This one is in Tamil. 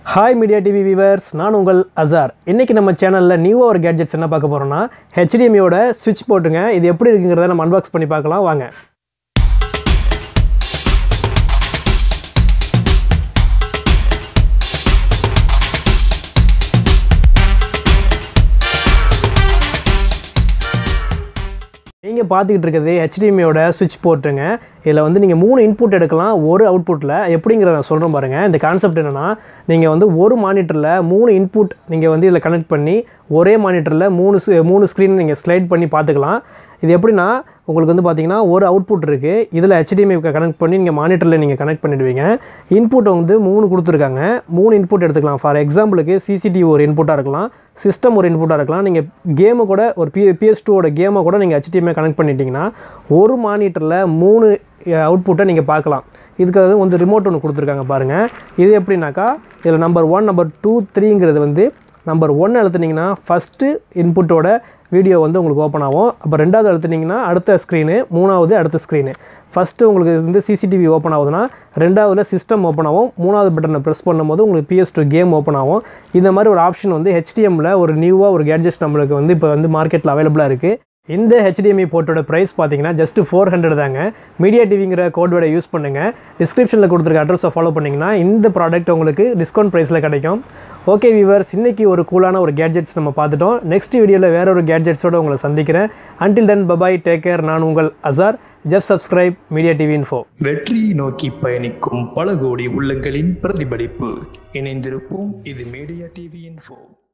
Hi Media TV viewers, நான் உங்கள் அசார். இன்னைக்கு நம்ம சேனல்ல நியூவா ஒரு கேட்ஜெட்ஸ் என்ன பார்க்க போறோம்னா HDMI யோட சுவிட்ச் போட்டுங்க. இது எப்படி இருக்குங்கறத நம்ம அன்பாக்ஸ் பண்ணி பார்க்கலாம் வாங்க. நீங்க பாத்துக்கிட்டு இருக்கிறது HDMI யோட சுவிட்ச் போர்ட்டுங்க. இதுல வந்து நீங்க மூணு இன்புட் எடுக்கலாம் ஒரு அவுட்புட்ல. எப்படிங்கறத நான் சொல்றேன் பாருங்க. இந்த கான்செப்ட் என்னன்னா நீங்க வந்து ஒரு மானிட்டர்ல மூணு இன்புட் நீங்க வந்து இதல கனெக்ட் பண்ணி ஒரே மானிட்டர்ல மூணு ஸ்கிரீன் நீங்க ஸ்லைட் பண்ணி பாத்துக்கலாம். இது எப்படினா உங்களுக்கு வந்து பாத்தீங்கன்னா ஒரு அவுட்புட் இருக்கு. இதுல HDMI கனெக்ட் பண்ணி நீங்க மானிட்டர்ல நீங்க கனெக்ட் பண்ணிடுவீங்க. இன்புட் வந்து மூணு கொடுத்திருக்காங்க. மூணு இன்புட் எடுத்துக்கலாம். ஃபார் எக்ஸாம்பிளுக்கு CCTV ஒரு இன்புட்டா இருக்கலாம், சிஸ்டம் ஒரு இன்புட்டா இருக்கலாம். நீங்க கேம் கூட ஒரு PS2 ஓட கேமை கூட நீங்க HDMI கனெக்ட் பண்ணிட்டீங்கன்னா ஒரு மானிட்டர்ல மூணு அவுட்புட்டை நீங்க பார்க்கலாம். இதுக்காக வந்து ரிமோட் ஒன்று கொடுத்துருக்காங்க பாருங்க. இது எப்படின்னாக்கா இதில் நம்பர் 1 நம்பர் 2 3ங்கிறது வந்து நம்பர் 1 அழுத்துனீங்கன்னா ஃபஸ்ட்டு இன்புட்டோட வீடியோ வந்து உங்களுக்கு ஓப்பன் ஆகும். அப்போ ரெண்டாவது அழுத்துனீங்கன்னா அடுத்த ஸ்க்ரீனு, மூணாவது அடுத்த ஸ்க்ரீனு. ஃபஸ்ட்டு உங்களுக்கு வந்து CCTV ஓப்பன் ஆகுதுன்னா ரெண்டாவதுல சிஸ்டம் ஓப்பன் ஆகும். மூணாவது பட்டனை ப்ரெஸ் பண்ணும்போது உங்களுக்கு PS2 கேம் ஓப்பன் ஆகும். இந்த மாதிரி ஒரு ஆப்ஷன் வந்து HDMIல ஒரு நியூவாக ஒரு கேட்ஜெட்ஸ் நம்மளுக்கு வந்து இப்போ வந்து மார்க்கெட்டில் அவைலபிளாக இருக்குது. இந்த HDMI போர்ட்டோட ப்ரைஸ் பார்த்தீங்கன்னா ஜஸ்ட் 400 தாங்க. மீடியா டிவிங்கிற கோடோட யூஸ் பண்ணுங்கள். டிஸ்கிரிப்ஷனில் கொடுத்துருக்க அட்ரஸை ஃபாலோ பண்ணிங்கன்னா இந்த ப்ராடக்ட் உங்களுக்கு டிஸ்கவுண்ட் ப்ரைஸில் கிடைக்கும். ஓகே வியூவர்ஸ், இன்றைக்கி ஒரு கூலான ஒரு கேட்ஜெட்ஸ் நம்ம பார்த்துட்டோம். நெக்ஸ்ட் வீடியோவில் வேற ஒரு கேட்ஜெட்ஸோடு உங்களை சந்திக்கிறேன். Until then bye bye, take care. நான் உங்கள் Azhar. Just subscribe media TV info. வெற்றியை நோக்கி பயணிக்கும் பல கோடி உள்ளங்களின் பிரதிபலிப்பு. இணைந்திருப்போம். இது மீடியா டிவி இன்ஃபோ.